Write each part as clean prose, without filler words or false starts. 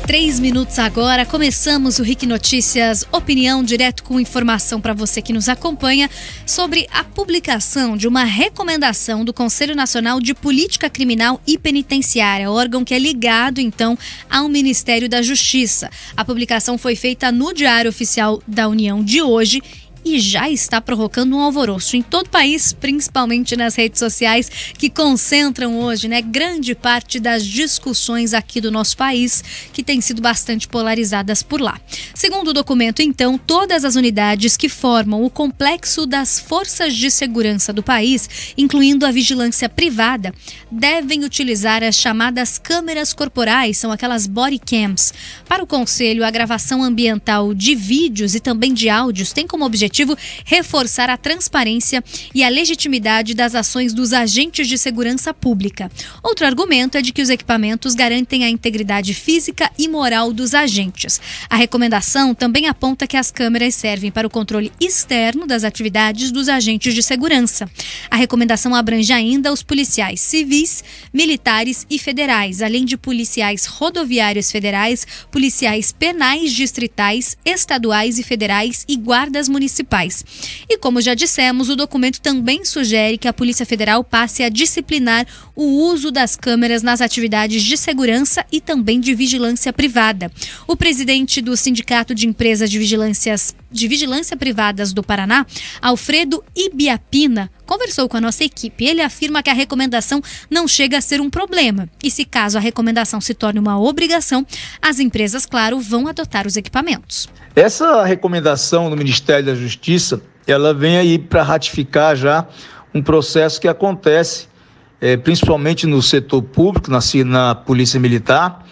3 minutos agora, começamos o RIC Notícias Opinião, direto com informação para você que nos acompanha sobre a publicação de uma recomendação do Conselho Nacional de Política Criminal e Penitenciária, órgão que é ligado então ao Ministério da Justiça. A publicação foi feita no Diário Oficial da União de hoje e já está provocando um alvoroço em todo o país, principalmente nas redes sociais, que concentram hoje, grande parte das discussões aqui do nosso país, que têm sido bastante polarizadas por lá. Segundo o documento, então, todas as unidades que formam o complexo das forças de segurança do país, incluindo a vigilância privada, devem utilizar as chamadas câmeras corporais, são aquelas body cams. Para o Conselho, a gravação ambiental de vídeos e também de áudios tem como objetivo reforçar a transparência e a legitimidade das ações dos agentes de segurança pública. Outro argumento é de que os equipamentos garantem a integridade física e moral dos agentes. A recomendação também aponta que as câmeras servem para o controle externo das atividades dos agentes de segurança. A recomendação abrange ainda os policiais civis, militares e federais, além de policiais rodoviários federais, policiais penais distritais, estaduais e federais e guardas municipais. E como já dissemos, o documento também sugere que a Polícia Federal passe a disciplinar o uso das câmeras nas atividades de segurança e também de vigilância privada. O presidente do Sindicato de Empresas de Vigilância Privadas do Paraná, Alfredo Ibiapina, conversou com a nossa equipe. Ele afirma que a recomendação não chega a ser um problema. E se caso a recomendação se torne uma obrigação, as empresas, claro, vão adotar os equipamentos. Essa recomendação do Ministério da Justiça, ela vem aí para ratificar já um processo que acontece, principalmente no setor público, na Polícia Militar,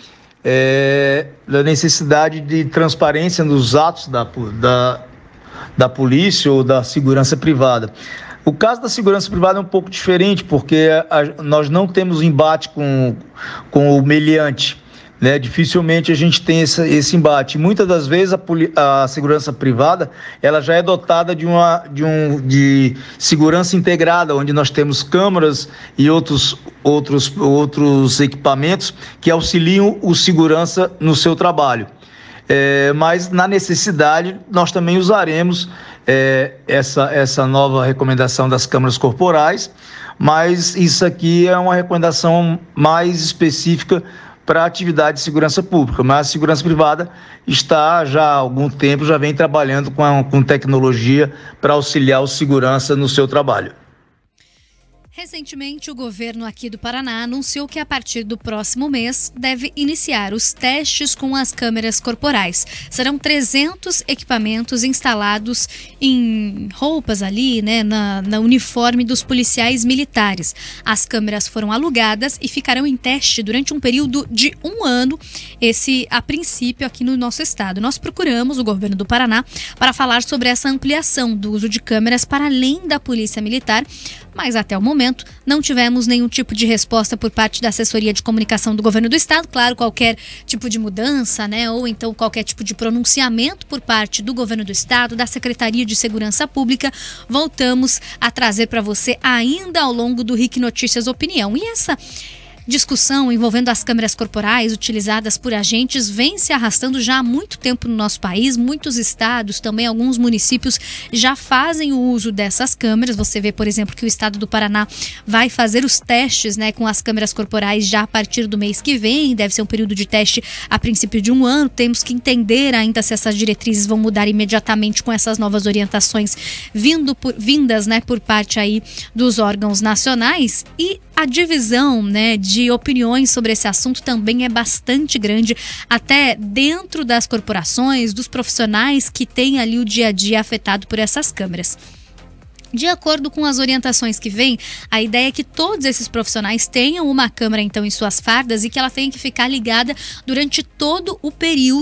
da necessidade de transparência nos atos da polícia ou da segurança privada. O caso da segurança privada é um pouco diferente, porque nós não temos embate com o meliante. Dificilmente a gente tem esse embate. Muitas das vezes a segurança privada ela já é dotada de segurança integrada, onde nós temos câmeras e outros equipamentos que auxiliam o segurança no seu trabalho. Mas na necessidade nós também usaremos essa nova recomendação das câmeras corporais, mas isso aqui é uma recomendação mais específica para a atividade de segurança pública, mas a segurança privada está já há algum tempo, já vem trabalhando com tecnologia para auxiliar o segurança no seu trabalho. Recentemente, o governo aqui do Paraná anunciou que a partir do próximo mês deve iniciar os testes com as câmeras corporais. Serão 300 equipamentos instalados em roupas ali, na uniforme dos policiais militares. As câmeras foram alugadas e ficarão em teste durante um período de 1 ano, esse a princípio aqui no nosso estado. Nós procuramos o governo do Paraná para falar sobre essa ampliação do uso de câmeras para além da Polícia Militar, mas até o momento não tivemos nenhum tipo de resposta por parte da assessoria de comunicação do governo do estado. Claro, qualquer tipo de mudança, ou então qualquer tipo de pronunciamento por parte do governo do estado, da Secretaria de Segurança Pública, voltamos a trazer para você ainda ao longo do RIC Notícias Opinião. E essa discussão envolvendo as câmeras corporais utilizadas por agentes vem se arrastando já há muito tempo no nosso país. Muitos estados, também alguns municípios já fazem o uso dessas câmeras. Você vê, por exemplo, que o estado do Paraná vai fazer os testes com as câmeras corporais já a partir do mês que vem. Deve ser um período de teste a princípio de 1 ano. Temos que entender ainda se essas diretrizes vão mudar imediatamente com essas novas orientações vindas por parte aí dos órgãos nacionais. E a divisão de opiniões sobre esse assunto também é bastante grande, até dentro das corporações, dos profissionais que têm ali o dia a dia afetado por essas câmeras. De acordo com as orientações que vêm, a ideia é que todos esses profissionais tenham uma câmera então em suas fardas e que ela tenha que ficar ligada durante todo o período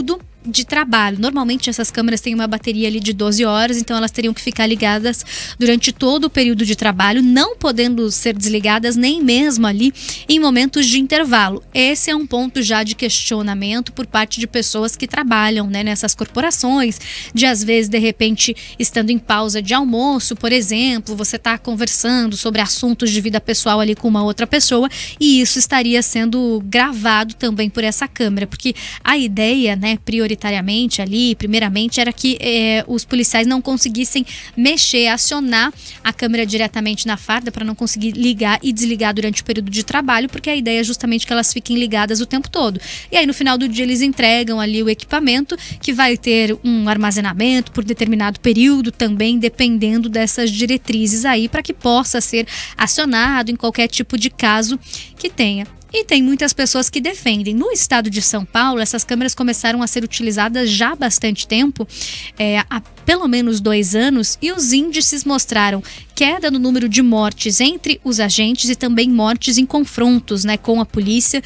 de trabalho. Normalmente essas câmeras têm uma bateria ali de 12 horas, então elas teriam que ficar ligadas durante todo o período de trabalho, não podendo ser desligadas nem mesmo ali em momentos de intervalo. Esse é um ponto já de questionamento por parte de pessoas que trabalham, né, nessas corporações, de às vezes, de repente, estando em pausa de almoço, por exemplo, você está conversando sobre assuntos de vida pessoal ali com uma outra pessoa e isso estaria sendo gravado também por essa câmera, porque a ideia, né, prioritariamente ali, primeiramente, era que os policiais não conseguissem mexer, acionar a câmera diretamente na farda para não conseguir ligar e desligar durante o período de trabalho, porque a ideia é justamente que elas fiquem ligadas o tempo todo. E aí no final do dia eles entregam ali o equipamento que vai ter um armazenamento por determinado período também, dependendo dessas diretrizes aí, para que possa ser acionado em qualquer tipo de caso que tenha. E tem muitas pessoas que defendem. No estado de São Paulo, essas câmeras começaram a ser utilizadas já há bastante tempo, há pelo menos 2 anos, e os índices mostraram queda no número de mortes entre os agentes e também mortes em confrontos, né, com a polícia,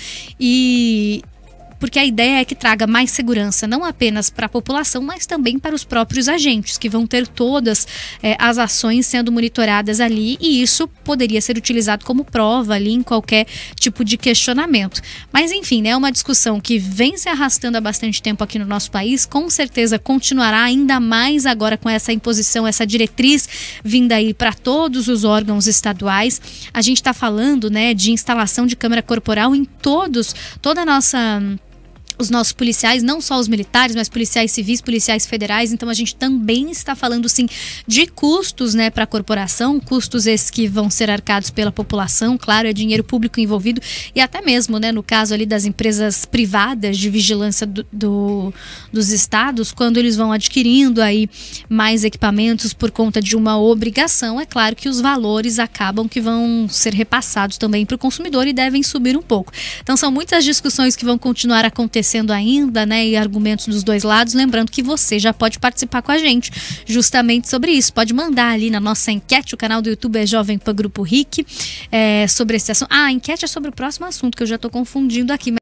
porque a ideia é que traga mais segurança, não apenas para a população, mas também para os próprios agentes, que vão ter todas as ações sendo monitoradas ali, e isso poderia ser utilizado como prova ali em qualquer tipo de questionamento. Mas enfim, né, é uma discussão que vem se arrastando há bastante tempo aqui no nosso país, com certeza continuará ainda mais agora com essa imposição, essa diretriz vinda aí para todos os órgãos estaduais. A gente está falando, né, de instalação de câmera corporal em toda a nossa... os nossos policiais, não só os militares, mas policiais civis, policiais federais. Então a gente também está falando sim de custos, né, para a corporação, custos esses que vão ser arcados pela população, claro, é dinheiro público envolvido, e até mesmo, né, no caso ali das empresas privadas de vigilância dos estados, quando eles vão adquirindo aí mais equipamentos por conta de uma obrigação, é claro que os valores acabam que vão ser repassados também para o consumidor e devem subir um pouco. Então são muitas discussões que vão continuar acontecendo ainda, né, e argumentos dos dois lados. Lembrando que você já pode participar com a gente justamente sobre isso. Pode mandar ali na nossa enquete, o canal do YouTube é Jovem Pan Grupo RIC, sobre esse assunto. A enquete é sobre o próximo assunto, que eu já estou confundindo aqui.